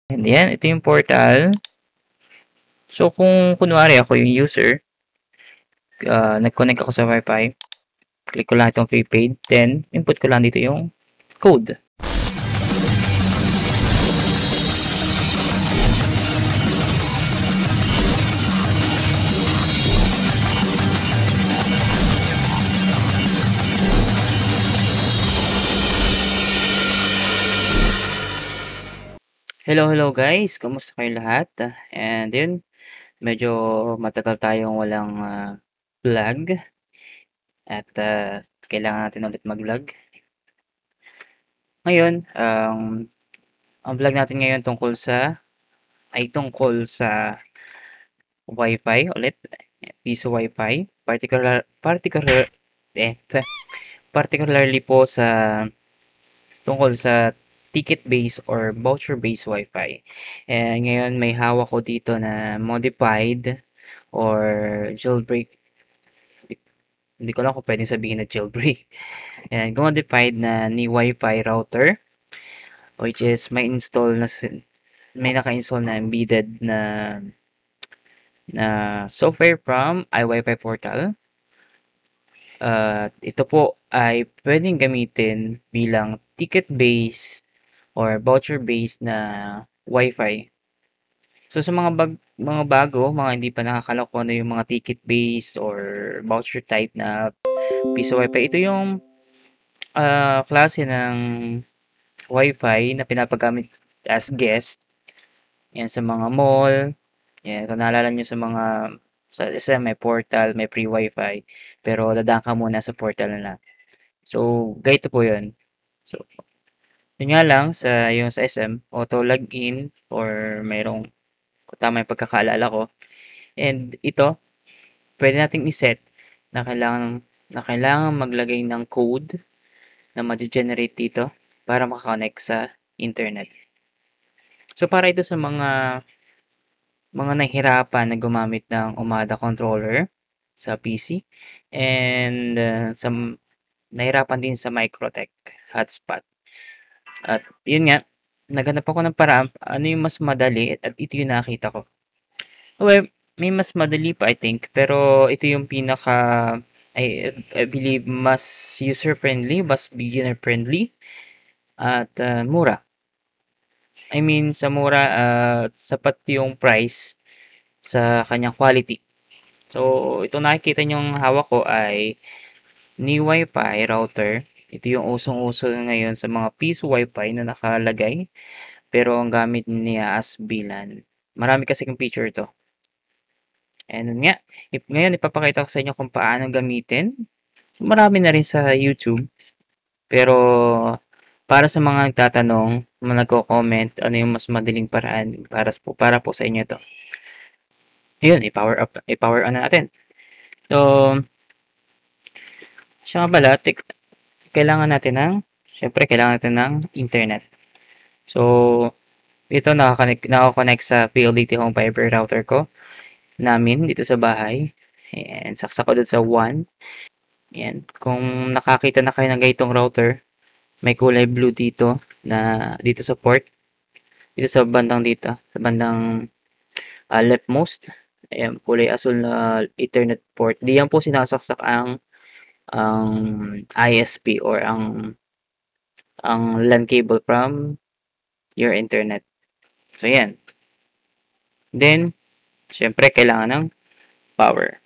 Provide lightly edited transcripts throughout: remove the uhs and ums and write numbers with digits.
And yan, ito yung portal. So, kung kunwari ako yung user, nag-connect ako sa Wi-Fi, click ko lang itong prepaid, then input ko lang dito yung code. Hello guys! Kamusta kayo lahat? And yun, medyo matagal tayong walang vlog at kailangan natin ulit mag-vlog. Ngayon, ang vlog natin ngayon tungkol sa Wi-Fi ulit, piso Wi-Fi, particularly po tungkol sa ticket-based or voucher-based Wi-Fi. And ngayon may hawak ko dito na modified or jailbreak. Hindi ko lang kung pwedeng sabihin na jailbreak. And modified na ni Wi-Fi router, which is may naka-install na embedded na software from iWiFi Portal. Ito po ay pwedeng gamitin bilang ticket-based or voucher-based na Wi-Fi. So sa mga bago, mga hindi pa nakakalok kung ano yung mga ticket-based or voucher type na piso Wi-Fi, ito yung klase ng Wi-Fi na pinapagamit as guest. Yan sa mga mall. Yan, kung naalala nyo sa SM may portal, may free Wi-Fi. Pero dadaan ka muna sa portal na. So, ganito po yun. So, yun nga lang, yung sa SM, auto login or mayroong tama yung pagkakaalala ko. And ito, pwede nating iset na kailangan maglagay ng code na ma-generate dito para makakonect sa internet. So, para ito sa mga nahihirapan na gumamit ng UMADA controller sa PC and nahirapan din sa Microtech hotspot. At yun nga, naghanap ako ng paraan ano yung mas madali at ito yung nakita ko. Well, may mas madali pa I think, pero ito yung I believe mas user-friendly, mas beginner-friendly at mura. I mean, sa mura, sapat yung price sa kanyang quality. So, ito nakikita nyong hawak ko ay ni Wi-Fi router. Ito yung usong-uso ngayon sa mga piso Wi-Fi na nakalagay. Pero ang gamit niya as VLAN. Marami kasi yung feature to. And nga, ngayon ipapakita ko sa inyo kung paano gamitin. Marami na rin sa YouTube. Pero para sa mga nagtatanong, mga nagko-comment, ano yung mas madaling paraan para po sa inyo to. Ayun, i-power on na natin. So, siya nga pala, kailangan natin ng internet. So, ito nakakonect sa PLDT Home Fiber router ko namin dito sa bahay. And saksak ko dun sa 1. Yan. Kung nakakita na kayo ng ganitong router, may kulay blue dito dito sa port. Dito sa bandang leftmost. Ayan, kulay asul na Ethernet port. Diyan po sinasaksak ang ISP or ang LAN cable from your internet. So, yan. Then, syempre, kailangan ng power.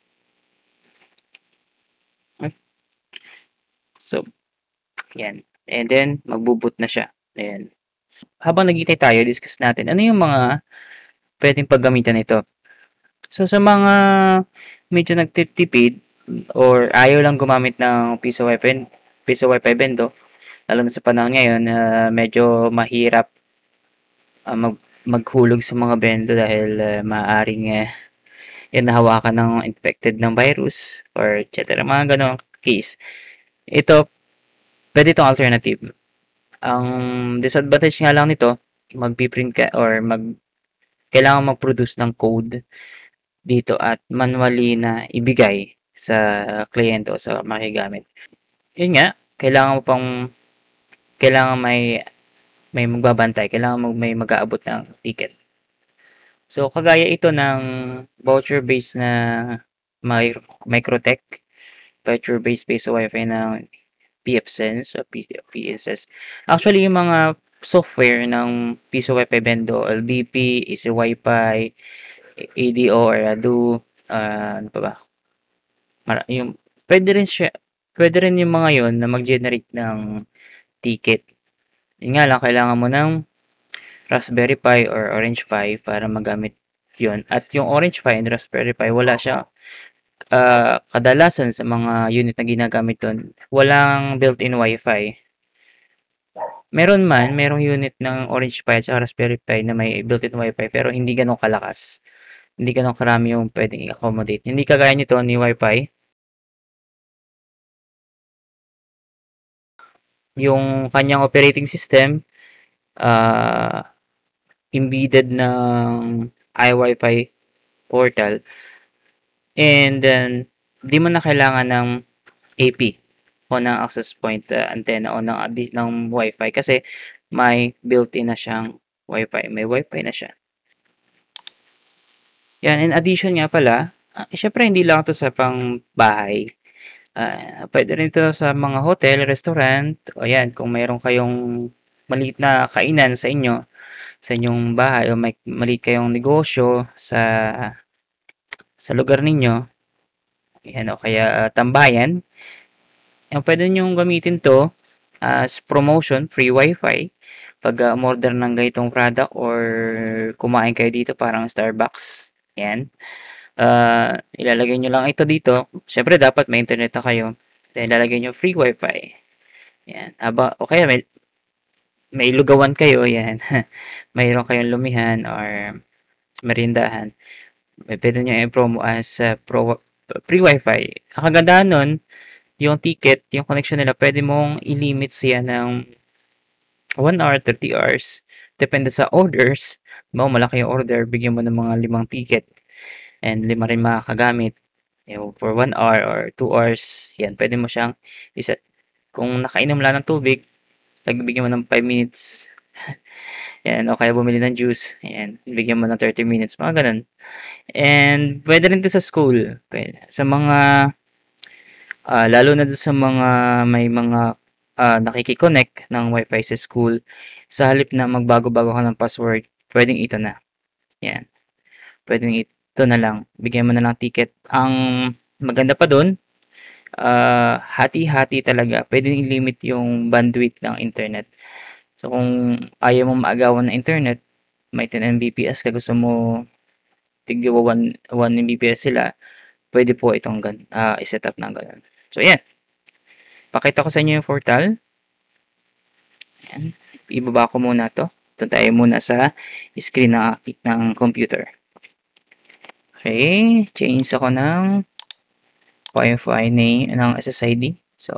So, yan. And then, magbuboot na siya. Ayan. Habang nagitay tayo, discuss natin ano yung mga pwedeng paggamitan nito. So, sa mga medyo nagtitipid or ayaw lang gumamit ng piso Wi-Fi bendo, lalo na sa panahon ngayon, medyo mahirap maghulog sa mga bendo dahil maaaring nahawakan ng infected ng virus or etc. Mga ganong case. Ito, pwede itong alternative. Ang disadvantage nga lang nito, magpiprint ka or kailangan mag-produce ng code dito at manually na ibigay sa kliyente o sa makigamit. Yun nga, kailangan may may magbabantay, kailangan may mag-aabot ng ticket. So, kagaya ito ng voucher-based na Microtech, voucher-based sa Wi-Fi ng PFSense o PSS. Actually, yung mga software ng Piso Wi-Fi Bendo, LBP, Easy Wi-Fi, ADO or ADO, ano pa ba? Yung, pwede rin yung mga yon na mag-generate ng ticket. Yun nga lang, kailangan mo ng Raspberry Pi or Orange Pi para magamit yon. At yung Orange Pi and Raspberry Pi, wala siya kadalasan sa mga unit na ginagamit doon, walang built-in Wi-Fi. Merong unit ng Orange Pi at Raspberry Pi na may built-in Wi-Fi pero hindi ganun kalakas. Hindi ganun karami yung pwedeng i-accommodate. Hindi kagaya nito ni Wi-Fi. Yung kanyang operating system, uh, embedded ng iWi-Fi portal. And then, di mo na kailangan ng AP o ng access point antenna o ng Wi-Fi kasi may built-in na siyang Wi-Fi. May Wi-Fi na siya. Yan, in addition nga pala, syempre hindi lang ito sa pang bahay. Pwede rin ito sa mga hotel, restaurant, o yan, kung mayroon kayong maliit na kainan sa inyong bahay, o may maliit kayong negosyo sa lugar ninyo, yan, o kaya tambayan, yan, pwede nyo gamitin to as promotion, free wifi, pag umorder ng ganitong product or kumain kayo dito parang Starbucks, yan. Ilalagay nyo lang ito dito. Siyempre, dapat may internet na kayo. Then, ilalagay nyo free wifi. Yan. O kaya may lugawan kayo. Yan. Mayroon kayong lumihan or merindahan. Pwede nyo i-promo as free wifi. Ang kagandahan nun, yung ticket, yung connection nila, pwede mong i-limit siya ng 1 hour, 30 hours. Depende sa orders. Malaki yung order, bigyan mo ng mga 5 ticket. And 5 rin makakagamit. For 1 hour or 2 hours, yan, pwede mo siyang iset. Kung nakainom lang ng tubig, bigyan mo ng 5 minutes. Yan, o kaya bumili ng juice. Yan, bigyan mo ng 30 minutes, mga ganun. And pwede rin ito sa school. Pwede. Sa mga, lalo na sa mga may mga nakikiconnect ng Wi-Fi sa school, sa halip na magbago-bago ka ng password, pwedeng ito na. Yan. Pwedeng ito na lang. Bigyan mo na lang ticket. Ang maganda pa doon, hati-hati talaga. Pwedeng i-limit yung bandwidth ng internet. So, kung ayaw mo maagawan ng internet, may 10 Mbps ka, gusto mo tigyo 1 Mbps sila, pwede po itong i-set up ng ganun. So, yan. Pakita ko sa inyo yung portal. Yan. Ibaba ko muna to. Ito tayo muna sa screen ng computer. Okay. Change ako ng Wi-Fi name ng SSID. So,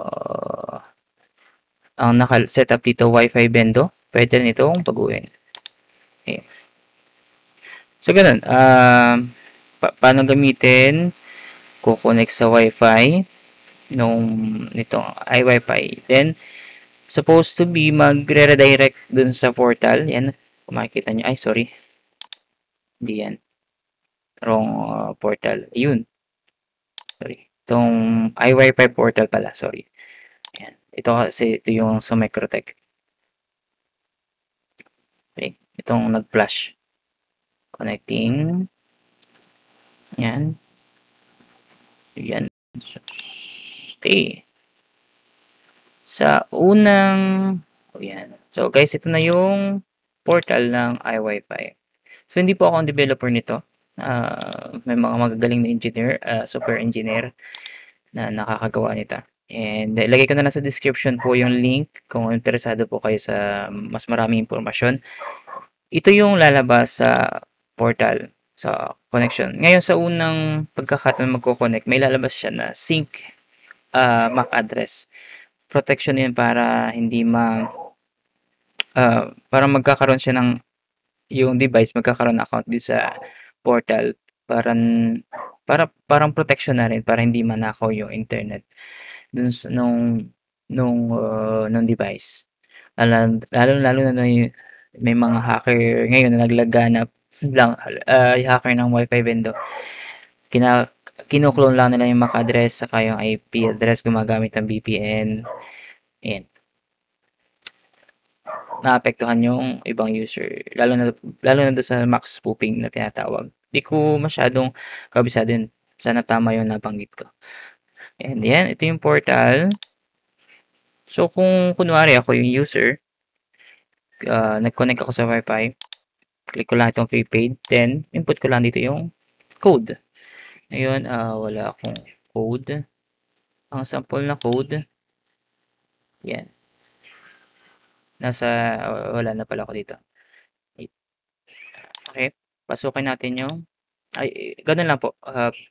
ang naka-set up dito Wi-Fi Bendo. Pwede rin itong baguhin. Okay. So, ganun. Paano gamitin? Kukonect sa Wi-Fi nitong iWi-Fi. Then, supposed to be magre-redirect dun sa portal. Yan. Kung makikita nyo. Ay, sorry. Hindi yan. Wrong portal. Ayun. Sorry. Itong iWi-Fi portal pala. Sorry. Yan. Ito kasi ito yung sa Microtech. Okay. Itong nag-flash. Connecting. Yan. Yan. Okay. Sa unang, yan. So guys, ito na yung portal ng iWi-Fi. So hindi po ako ang developer nito. May mga magagaling na engineer, super engineer na nakakagawa nito. And ilagay ko na lang sa description po yung link kung interesado po kayo sa mas maraming impormasyon. Ito yung lalabas sa portal, sa connection. Ngayon sa unang pagkakataon magko-connect, may lalabas siya na sync MAC address. Protection yun para hindi para magkakaroon siya ng yung device magkakaroon ng account din sa portal parang protection na rin para hindi manakaw yung internet dun nung device. Lalo na may mga hacker ngayon na naglaganap lang, hacker ng Wi-Fi vendor. Kina Kino-clone lang nila yung MAC address saka yung IP address gumagamit ng VPN. Ayan, naapektuhan yung ibang user. Lalo na doon sa MAC spoofing na tinatawag. Di ko masyadong kabisado yun. Sana tama yung nabanggit ko. And yan, ito yung portal. So, kung kunwari ako yung user, nag-connect ako sa Wi-Fi, click ko lang itong prepaid, then input ko lang dito yung code. Ngayon, wala akong code. Ang sample na code, yan. Wala na pala ako dito. Okay, pasukin natin yung, ganun lang po.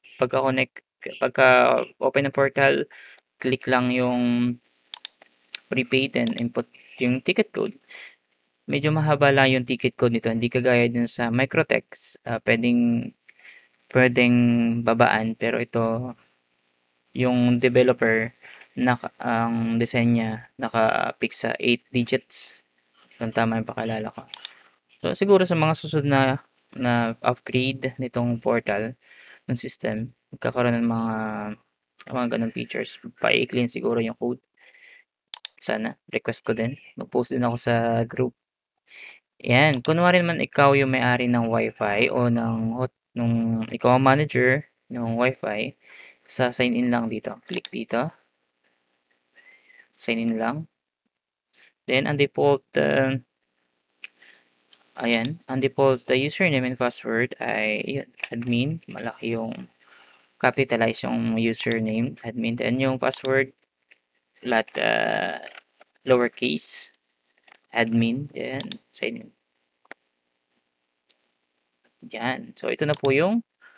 Pagka-open ng portal, click lang yung prepaid and input yung ticket code. Medyo mahaba lang yung ticket code nito. Hindi kagaya dun sa Microtext. Pwedeng babaan. Pero ito, yung developer, ang design niya, naka-fix sa 8 digits. Kung tama yung pakalala ko. So, siguro sa mga susunod na upgrade nitong portal ng system, magkakaroon ng mga ganong features. Pa-i-clean siguro yung code. Sana, request ko din. Mag-post din ako sa group. Yan, kunwari naman ikaw yung may-ari ng Wi-Fi o nung ikaw ang manager ng Wi-Fi, sa sign in lang dito. Click dito. Sign in lang. Then, ang default username and password ay yun, admin. Malaki yung capitalize yung username, admin. Then, yung password, lahat lowercase, admin. Then, sign in. Yan. So, ito na po yung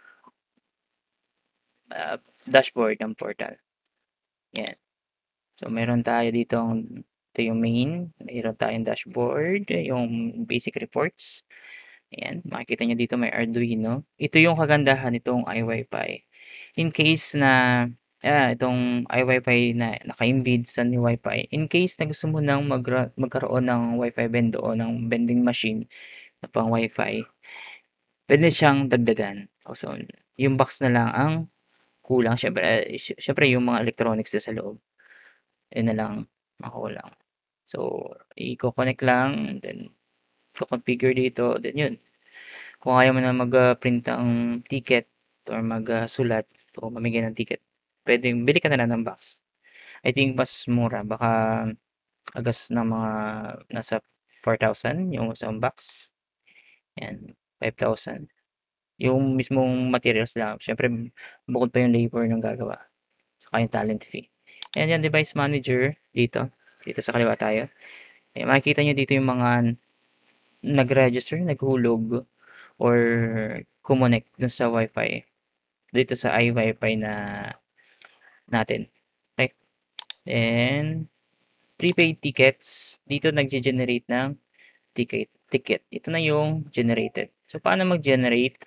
dashboard ng portal. Yan. So, meron tayo dito yung main. Meron tayong dashboard, yung basic reports. Ayan, makikita nyo dito may Arduino. Ito yung kagandahan nitong iWiFi. In case na itong iWiFi na naka-embed sa new Wi-Fi, in case na gusto mo nang magkaroon ng Wi-Fi bendo o ng vending machine na pang Wi-Fi, pwede siyang dagdagan. So, yung box na lang ang kulang. Syempre yung mga electronics na sa loob. Yun na lang makulang. So, i-connect lang, then i-configure dito, then yun. Kung ayaw mo na mag-print ang ticket or magsulat o mamigay ng ticket, pwedeng bili ka na lang ng box. I think mas mura, baka agas ng mga nasa 4,000 yung isang box. Yan, 5,000. Yung mismong materials lang. Syempre, bukod pa yung labor ng gagawa. Saka yung talent fee. And yan, device manager dito. Dito sa kaliwa tayo. Makikita nyo dito yung mga nag-register, naghulog, or kumonect dun sa Wi-Fi. Dito sa iWiFi na natin. Okay. Then, prepaid tickets. Dito nag-generate ng ticket. Ito na yung generated. So, paano mag-generate?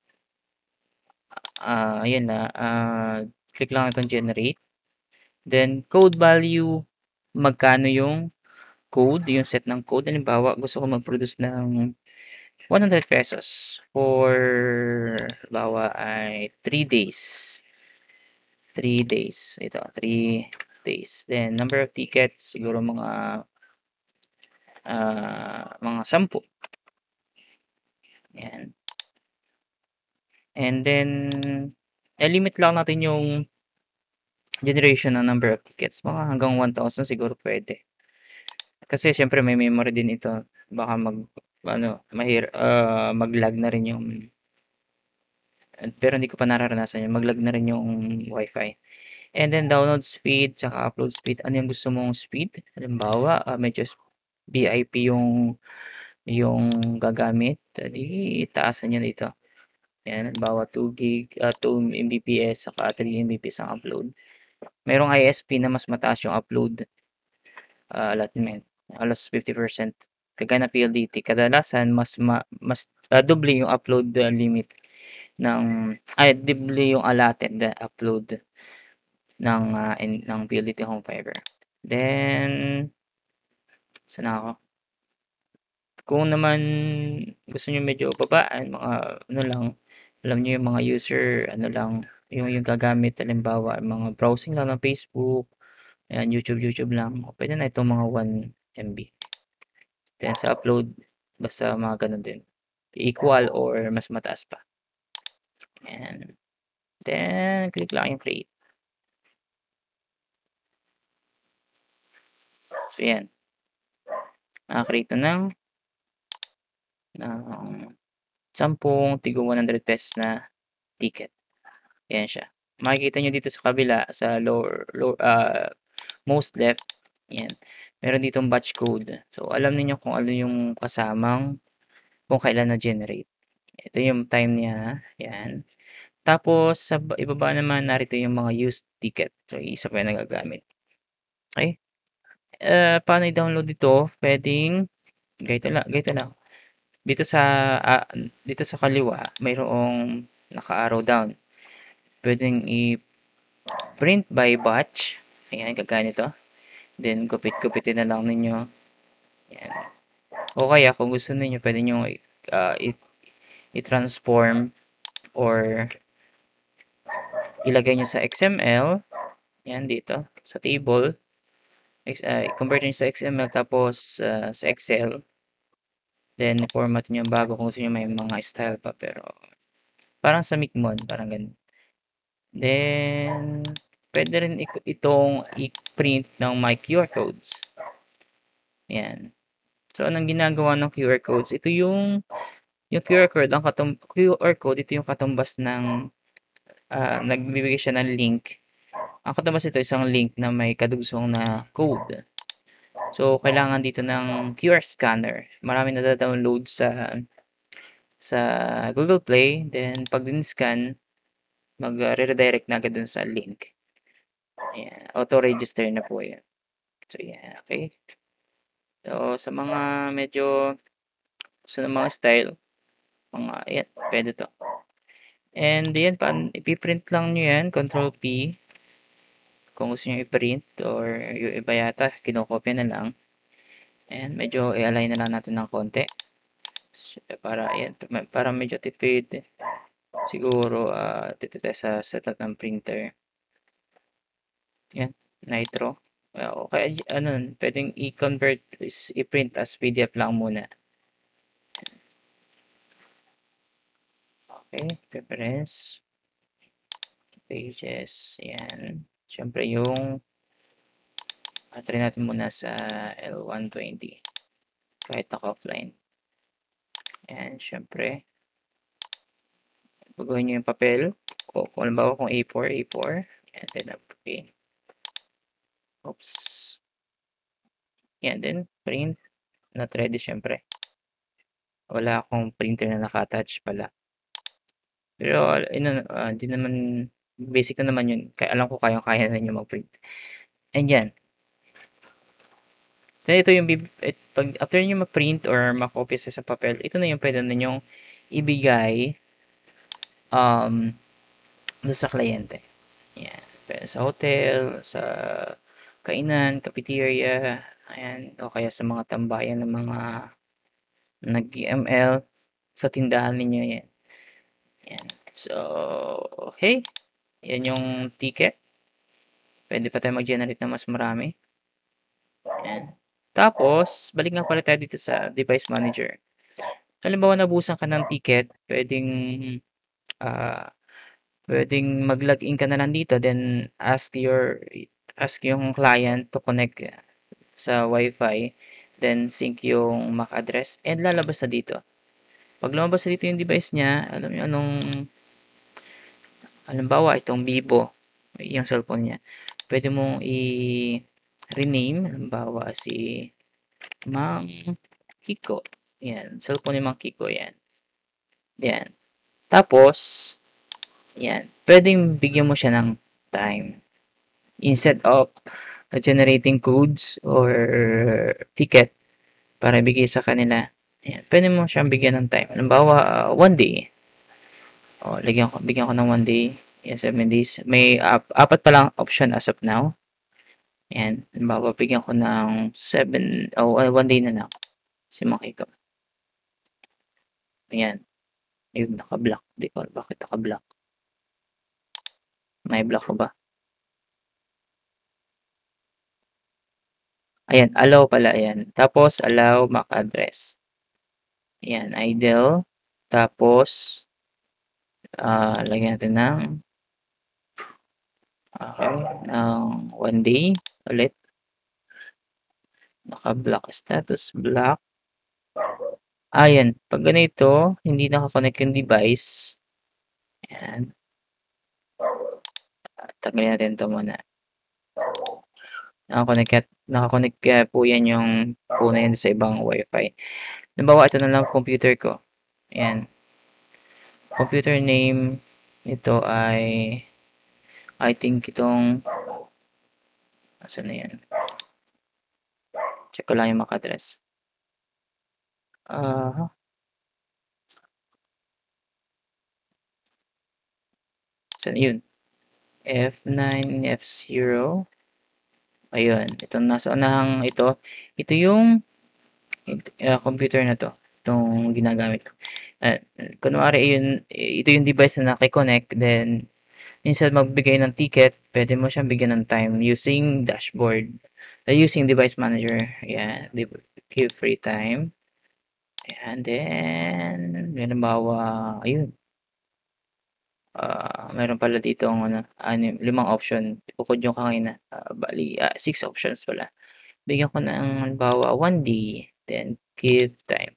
Ayan na. Click lang itong generate. Then, code value. Magkano yung code, yung set ng code. Halimbawa, gusto ko mag-produce ng 100 pesos for, halimbawa, ay 3 days. 3 days. Ito, 3 days. Then, number of tickets, siguro mga 10. Yan. And then, limit lang natin yung generation ng number of tickets. Mga hanggang 1,000 siguro pwede. Kasi syempre may memory din ito. Baka mag-lag na rin yung, pero hindi ko pa nararanasan yun. Mag-lag na rin yung Wi-Fi. And then download speed, saka upload speed. Ano yung gusto mong speed? Halimbawa, medyo VIP yung gagamit. Di taasan nyo dito. Yan, halimbawa 2 Mbps, saka 3 Mbps ang upload. Merong ISP na mas mataas yung upload allotment. Alas 50%. Kagaya ng PLDT, kadalasan mas doble yung upload limit doble yung allotted upload ng PLDT Home Fiber. Then, Saan na ako? Kung naman gusto niyo medyo babaan, mga ano lang, alam niyo yung mga user, ano lang, yung gagamit, halimbawa, mga browsing lang ng Facebook, ayan, YouTube lang, pwede na itong mga 1 MB. Then sa upload, basta mga ganun din. Equal or mas mataas pa. And then, click lang yung create. So, yan. Naka-create na ng 10 tigo 100 pesos na ticket. Yan siya. Makikita nyo dito sa kabila, sa most left, yan. Meron ditong batch code. So, alam niyo kung ano yung kasamang kung kailan na-generate. Ito yung time niya. Yan. Tapos, sa ibaba naman, narito yung mga used ticket. So, isa pa yung nagagamit. Okay? Paano i-download ito? Pwedeng, ganito lang. Dito sa, dito sa kaliwa, mayroong naka-arrow down. Pwedeng i-print by batch. Ayan, kagaya nito. Then, gupit-gupitin na lang ninyo. Ayan. O kaya, kung gusto niyo pwede nyo i-transform or ilagay nyo sa XML. Yan, dito. Sa table. Convert nyo sa XML tapos sa Excel. Then, format nyo bago kung gusto nyo may mga style pa. Pero, parang sa Micmon, parang ganun. Then, pwede rin itong i-print ng my QR codes. Yan. So, anong ginagawa ng QR codes? Ito yung QR code, QR code, ito yung katumbas ng nagbibigay siya ng link. Ang katumbas ito isang link na may kadugsong na code. So, kailangan dito ng QR scanner. Marami na-download sa Google Play. Then, pag din-scan, mag-redirect na agad dun sa link. Ayan. Auto-register na po yan. So, yan. Okay. So, sa mga medyo sa mga style, ayan, pwede to. And yan, ipiprint lang nyo yan, Control P. Kung gusto nyo i-print or yung iba yata, kinokopya na lang. And medyo i-align na lang natin ng konti. Para, ayan, para medyo tipid. Siguro, dito tayo sa setup ng printer. Yan, Nitro. Okay, ano, pwedeng i-convert, i-print as PDF lang muna. Okay, preference. Pages, yan. Siyempre yung try natin muna sa L120 kahit naka-offline. Yan, siyempre baguhin nyo yung papel kung halimbawa kung A4 yan, then okay. Oops, yan din, print, not ready siyempre, wala akong printer na naka-attach pala, pero hindi naman, basic na naman yun, kaya alam ko kaya na nyo mag-print. And yan, so ito yung pag after nyo mag-print or makopya sa papel, ito na yung pwede na nyong ibigay doon sa kliyente. Yan. Pwede sa hotel, sa kainan, cafeteria, ayan, o kaya sa mga tambayan ng mga nag-ML sa tindahan ninyo yan. Yan. So, okay. Yan yung ticket. Pwede pa tayo mag-generate na mas marami. Yan. Tapos, balik nga pala tayo dito sa device manager. Halimbawa, nabusan ka ng ticket, pwedeng mag-login ka na lang dito, then ask yung client to connect sa Wi-Fi, then sync yung MAC address, and lalabas na dito. Pag lumabas na dito yung device niya, alam niyo anong, halimbawa itong Vivo, yung cellphone niya, pwede mong i-rename, halimbawa si Mang Kiko. Yan, cellphone ni Mang Kiko yan. Yan. Tapos, yan, pwedeng bigyan mo siya ng time. Instead of generating codes or ticket para bigay sa kanila, ayan, pwede mo siyang bigyan ng time. Halimbawa, 1 day. Bigyan ko ng 1 day. Yan, 7 days. May apat pa lang option as of now. Ayan, halimbawa bigyan ko ng 7 o 1 day na lang si makita. Ayan, ayun naka-block. Di ko alam bakit naka-block. May block ko ba? Ayan, allow pala ayan. Tapos allow MAC address. Ayan, idle. Tapos lagyan natin ng okay, ng 1 day ulit. Naka-block status block. Ayan, pag ganito, hindi naka-connect yung device. Ayan. Tanggalin natin ito muna. Naka-connect po yan yung po na yan sa ibang wifi. Halimbawa, ito na lang computer ko. Ayan. Computer name, ito ay I think itong asan na yan? Check ko lang yung MAC address. Saan yun? F9, F0. Ayun. Itong nasa unahang ito. Ito yung computer na to. Itong ginagamit ko. Kunwari, ito yung device na nakikonnect. Then, instead magbigay ng ticket, pwede mo siyang bigyan ng time using dashboard. Using device manager. Ayan. Give free time. Ayan. Then, halimbawa, ayun. Meron pala dito ang 5 option. Bukod yung kanina. Bali, 6 options pala. Bigyan ko ng halimbawa 1 day. Then, give time.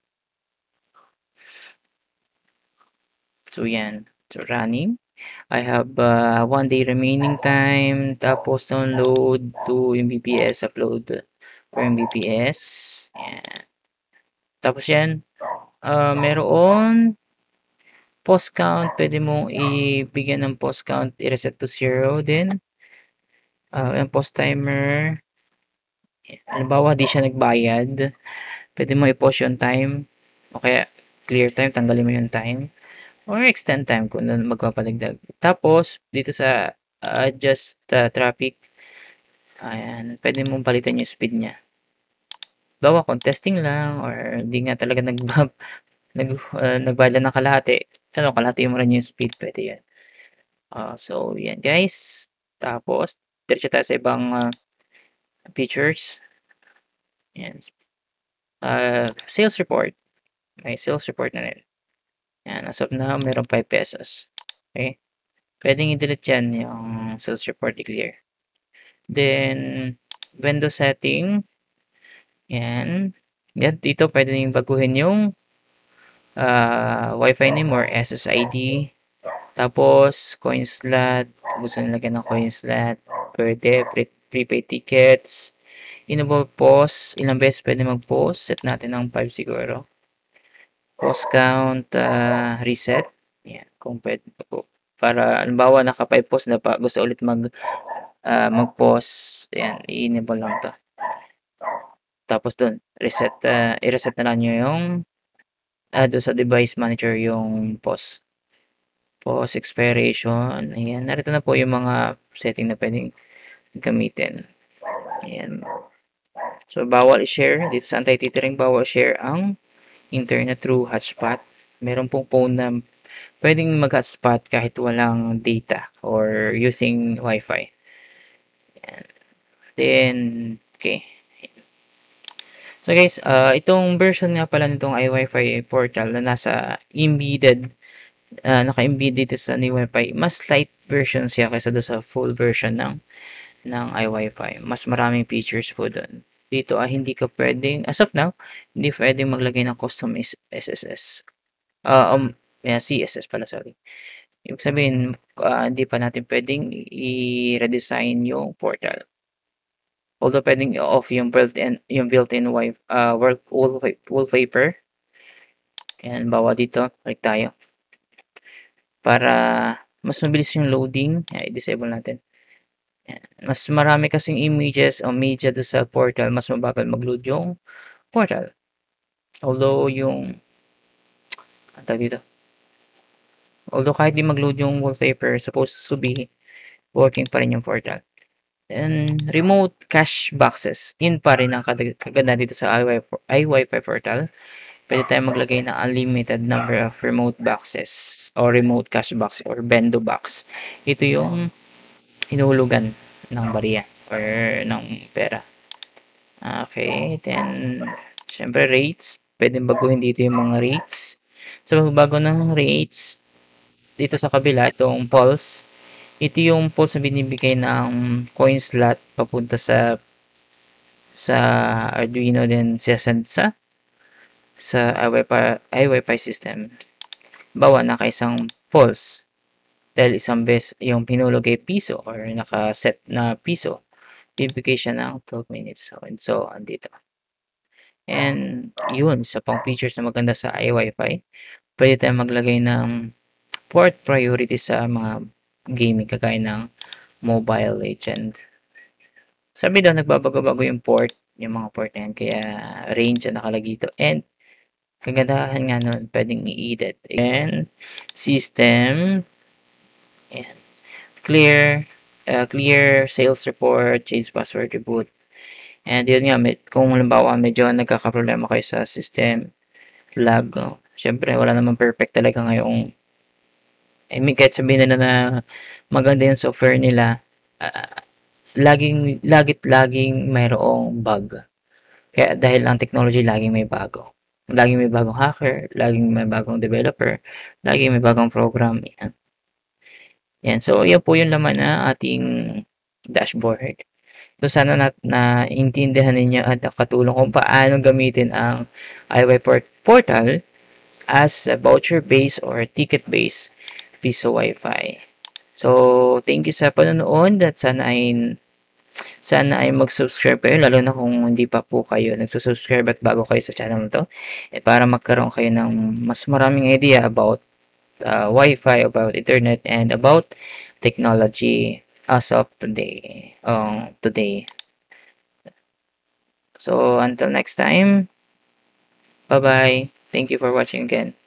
So, yan. So, running. I have 1 day remaining time. Tapos, download 2 Mbps. Upload 4 Mbps. Yan. Tapos, yan. Meron post count. Pwede mong ibigyan ng post count. I-reset to 0 din. Yung post timer. Halimbawa, di siya nagbayad. Pwede mo i-pause yung time. O kaya, clear time. Tanggalin mo yung time. Or extend time kung magpapadagdag. Tapos, dito sa adjust traffic, ayan, pwede mong palitan yung speed niya. Bawa kung testing lang or hindi nga talaga nagbayad ng kalahati, kalahati mo rin yung speed, pwede yan. So, yan guys. Tapos, diretso tayo sa ibang features. Yan. Sales report. May sales report na rin. Yan, as of now, meron 5 pesos. Okay? Pwedeng i-delete yan, yung sales report i-clear. Then, window setting. Yan. Yan, dito pwede nyo baguhin yung Wi-Fi name or SSID. Tapos, coin slot. Kung gusto nyo lagyan ng coin slot. Pwede. Prepaid tickets. Enable pause. Ilang beses pwede mag-pause. Set natin ng 5 siguro. Pause count. Reset. Yan. Kung pwede. Para, halimbawa, naka-5 pause na pa. Gusto ulit mag-pause. Yan. I-enable lang to. Tapos doon, i-reset na lang nyo yung doon sa device manager yung pause. Pause expiration. Ayan. Narito na po yung mga setting na pwedeng gamitin. Ayan. So, bawal i-share. Dito sa anti-tethering, bawal share ang internet through hotspot. Meron pong phone na pwedeng mag-hotspot kahit walang data or using Wi-Fi. Ayan. Then, okay. So guys, itong version nga pala nitong iWiFi portal na nasa embedded, naka-embed dito sa iWiFi, mas light version siya kaysa doon sa full version ng iWiFi. Mas maraming features po doon. Dito hindi ka pwedeng, as of now, hindi pwedeng maglagay ng custom SSS. CSS pala, sorry. Ibig sabihin, hindi pa natin pwedeng i-redesign yung portal. Although pwedeng off yung built-in wallpaper. Ayan, bawa dito. Balik tayo. Para mas mabilis yung loading, i-disable natin. Ayan. Mas marami kasing images o media doon sa portal, mas mabagal mag-load yung portal. Although kahit di mag-load yung wallpaper, supposed to be working pa rin yung portal. And remote cache boxes. Yun pa rin ang kaganda dito sa iWiFi portal. Pwede tayong maglagay ng unlimited number of remote boxes or remote cache box or bendo box. Ito yung hinuhulugan ng bariya or ng pera. Okay, then syempre rates. Pwede baguhin dito yung mga rates. Sa pagbago ng rates, dito sa kabila, itong pulse. Ito yung pulse na binibigay ng coin slot papunta sa Arduino din sesend sa iWiFi system. Bawa naka-isang pulse. Dahil isang beses yung pinulog ay piso or naka-set na piso, bibigay siya ng 12 minutes. So, andito. And yun, isa pang features na maganda sa iWiFi. Pwede tayong maglagay ng port priority sa mga gaming kagaya ng Mobile Legend. Sabi daw, nagbabago-bago yung port, yung mga port na yan. Kaya range na nakalagay dito. And kagandahan nga nun, pwedeng i-edit. And system, and clear sales report, change password, reboot. And yun nga, kung halimbawa medyo nagkakaproblema kayo sa system, lag, syempre wala naman perfect talaga ngayong, I mean, kahit sabihin nila na maganda yung software nila, laging mayroong bug. Kaya dahil ang technology laging may bago. Laging may bagong hacker, laging may bagong developer, laging may bagong program. Yan. So, yan po yung laman na ating dashboard. So, sana naintindihan ninyo at nakatulong kung paano gamitin ang iWiFi portal as a voucher-based or ticket-based piso Wi-Fi. So, thank you sa panonood at sana ay mag-subscribe kayo, lalo na kung hindi pa po kayo nagsusubscribe at bago kayo sa channel na to, para magkaroon kayo ng mas maraming idea about Wi-Fi, about internet, and about technology as of today. So until next time, bye bye. Thank you for watching again.